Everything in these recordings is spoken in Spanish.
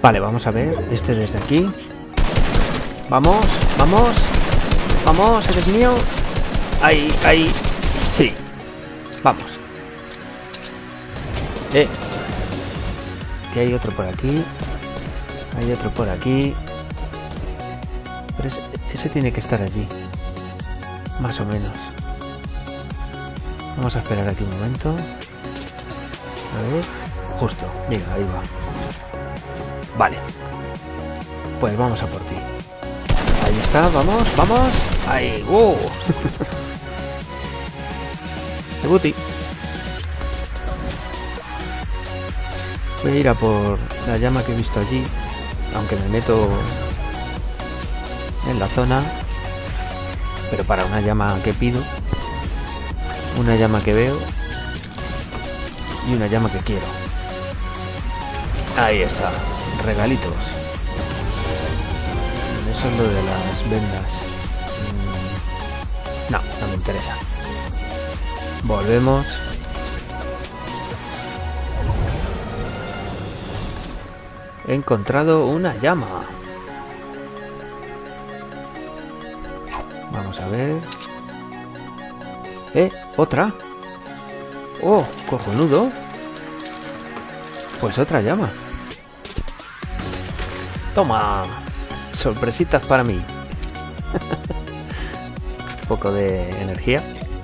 Vale, vamos a ver. Este desde aquí. Vamos, vamos. Vamos, eres mío. Ahí, ahí. Sí. Vamos. Que hay otro por aquí. Hay otro por aquí. Pero ese tiene que estar allí. Más o menos. Vamos a esperar aquí un momento. A ver. Justo. Mira, ahí va. Vale. Pues vamos a por ti. Ahí está, vamos, vamos. Ahí, wow. Debuti. Voy a ir a por la llama que he visto allí. Aunque me meto en la zona. Pero para una llama que pido. Una llama que veo. Y una llama que quiero. Ahí está. Regalitos. Eso es lo de las vendas. No, no me interesa. Volvemos. He encontrado una llama. Vamos a ver. ¿Otra? Oh, cojonudo. Pues otra llama. Toma. Sorpresitas para mí. Un poco de energía.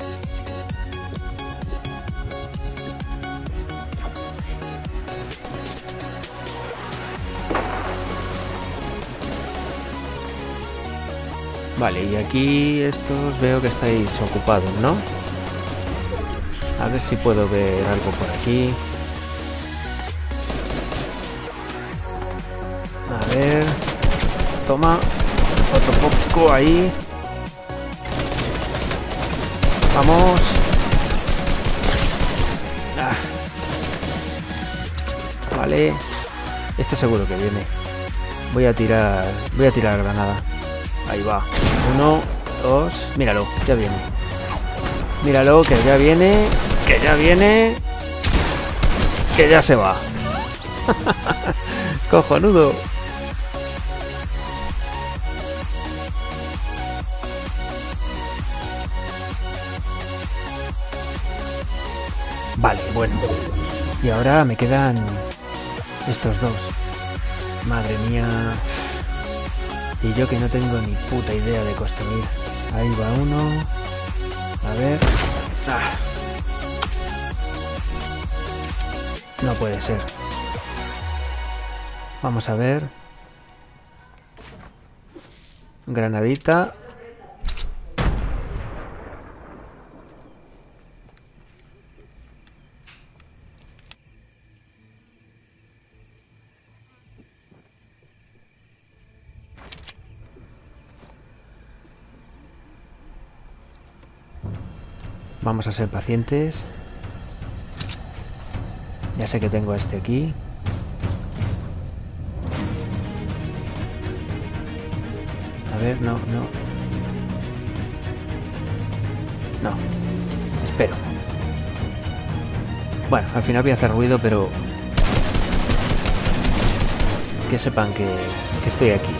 Vale, y aquí estos veo que estáis ocupados, ¿no? A ver si puedo ver algo por aquí. A ver. Toma. Otro poco ahí. Vamos. Vale. Este seguro que viene. Voy a tirar granada. Ahí va. 1, 2. Míralo, ya viene. Míralo, que ya viene. Que ya viene. Que ya se va. Cojonudo. Vale, bueno. Y ahora me quedan estos dos. Madre mía. Y yo que no tengo ni puta idea de construir. Ahí va uno. A ver. No puede ser. Vamos a ver. Granadita. Vamos a ser pacientes. Ya sé que tengo este aquí. A ver, no. No. Espero. Bueno, al final voy a hacer ruido, pero que sepan que estoy aquí.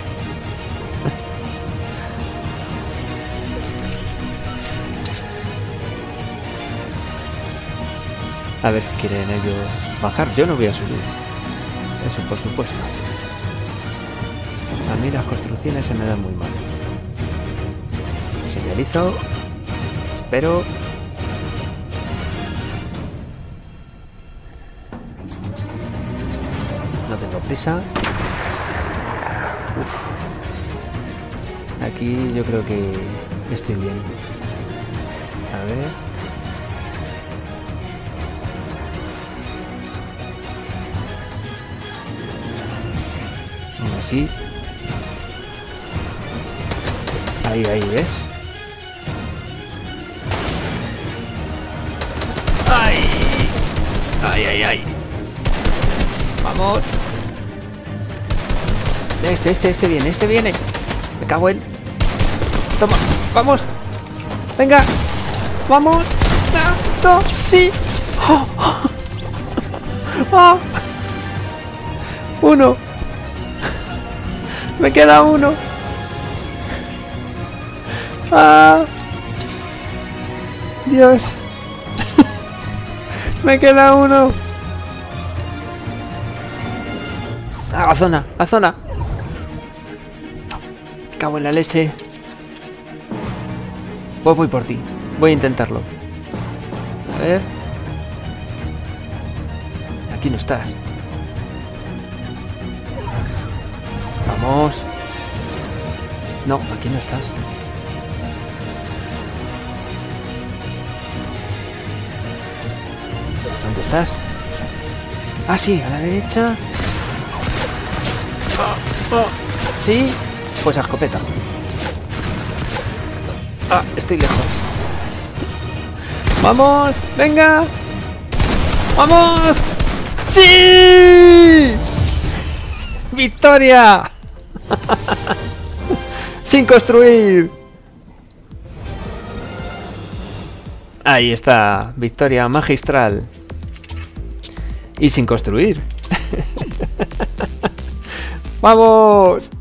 A ver si quieren ellos bajar. Yo no voy a subir. Eso por supuesto. A mí las construcciones se me dan muy mal. Señalizo. Espero. No tengo prisa. Uf. Aquí yo creo que estoy bien. A ver. Así. Ahí, ¿ves? ¡Ay! ¡Ay! ¡Vamos! Este viene. Me cago en... Toma, vamos. Venga. Vamos. No, sí. Oh. 1, Me queda uno. ¡Ah! Dios. Me queda uno. ¡Ah, la zona! ¡La zona! Cago en la leche. Pues voy por ti. Voy a intentarlo. A ver. Aquí no estás. Vamos. No, aquí no estás. ¿Dónde estás? Ah, sí, a la derecha. Sí, pues a escopeta. Ah, estoy lejos. ¡Vamos! ¡Venga! ¡Vamos! ¡Sí! ¡Victoria! ¡Sin construir! Ahí está, victoria magistral. Y sin construir. ¡Vamos!